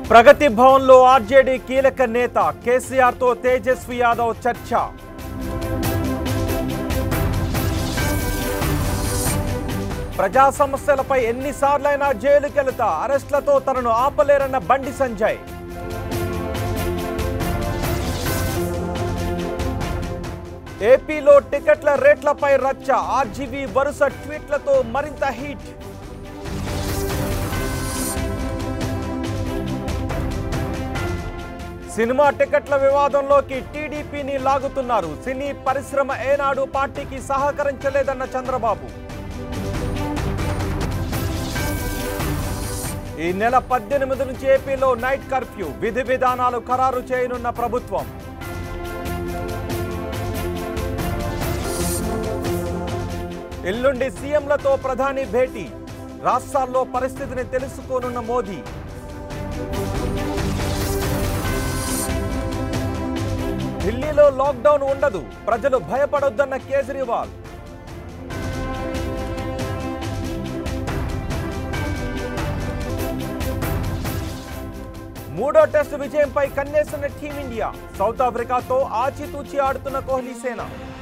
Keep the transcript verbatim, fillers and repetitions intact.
ప్రగతి భవన్లో ఆర్జేడీ కీలక నేత కేసీఆర్తో తేజస్వి యాదవ్ చర్చ. ప్రజా సమస్యలపై ఎన్నిసార్లైనా జైలుకెళతా, అరెస్టులతో తనను ఆపలేరన్న బండి సంజయ్. ఏపీలో టికెట్ల రేట్లపై రచ్చ, ఆర్జీవీ వరుస ట్వీట్లతో మరింత హీట్. సినిమా టికెట్ల వివాదంలోకి టీడీపీని లాగుతున్నారు. సినీ పరిశ్రమ ఏనాడు పార్టీకి సహకరించలేదన్న చంద్రబాబు. ఈ నెల పద్దెనిమిది నుంచి ఏపీలో నైట్ కర్ఫ్యూ, విధి విధానాలు ఖరారు చేయనున్న ప్రభుత్వం. ఎల్లుండి సీఎంలతో ప్రధాని భేటీ, రాష్ట్రాల్లో పరిస్థితిని తెలుసుకోనున్న మోదీ. ఢిల్లీలో లాక్డౌన్ ఉండదు, ప్రజలు భయపడొద్దన్న కేజ్రీవాల్. మూడో టెస్టు విజయంపై కన్నేసిన టీమిండియా, సౌత్ ఆఫ్రికాతో ఆచితూచి ఆడుతున్న కోహ్లీ సేన.